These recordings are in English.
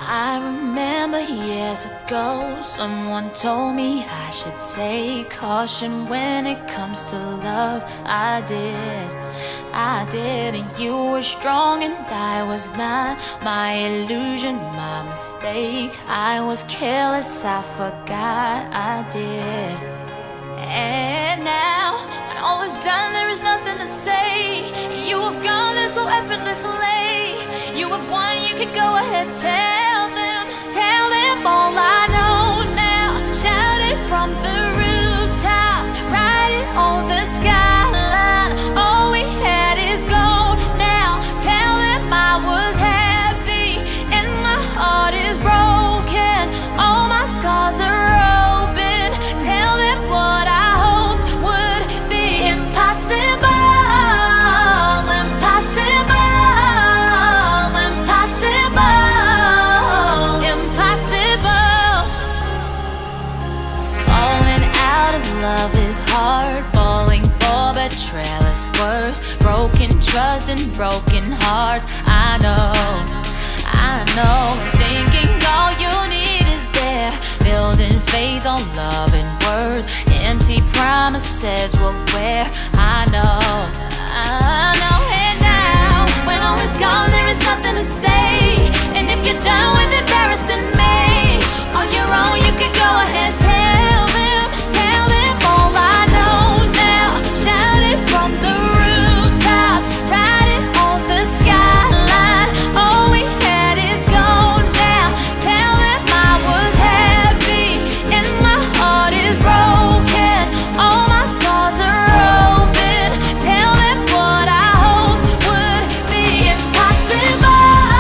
I remember years ago, someone told me I should take caution when it comes to love. I did, and you were strong and I was not. My illusion, my mistake. I was careless, I forgot I did. And now, when all is done, there is nothing to say. You have gone there so effortlessly. You have won, you can go ahead, tell them all I know now. Shout it from the rooftops, write it on the skyline. All we had is gold now. Tell them I was happy and my heart is broken. All my scars are open. Tell them what I hoped would be impossible. Love is hard, falling for betrayal is worse. Broken trust and broken hearts. I know, thinking all you need is there. Building faith on love and words. Empty promises will wear. I know. And now, when all is gone, there is nothing to say. And if you're done with embarrassing me, on your own you can go ahead, tell them all I know now. Shout it from the rooftop, write it on the skyline. All we had is gone now. Tell them I was happy and my heart is broken. All my scars are open. Tell them what I hoped would be impossible.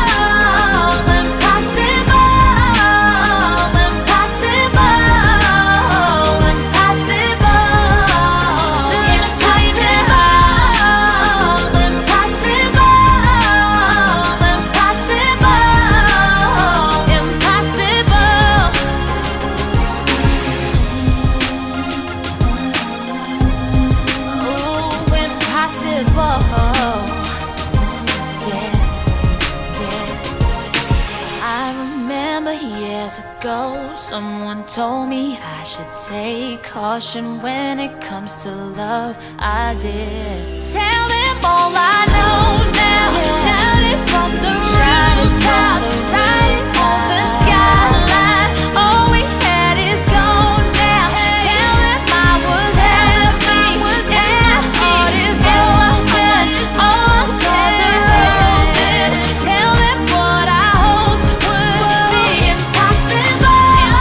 Years ago, someone told me I should take caution when it comes to love. I did. Tell them all I know now. Shout it from the rooftop, write it on the skyline. All we had is gone now. Tell them I was happy and my heart is broken. All my scars are open. Tell them what I hoped would be impossible.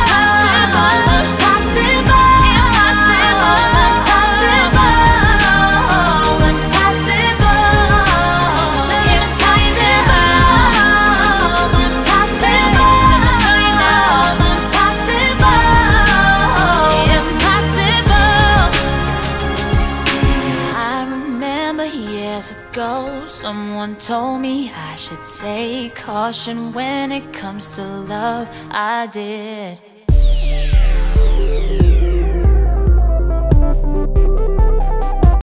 Years ago, someone told me I should take caution when it comes to love. I did.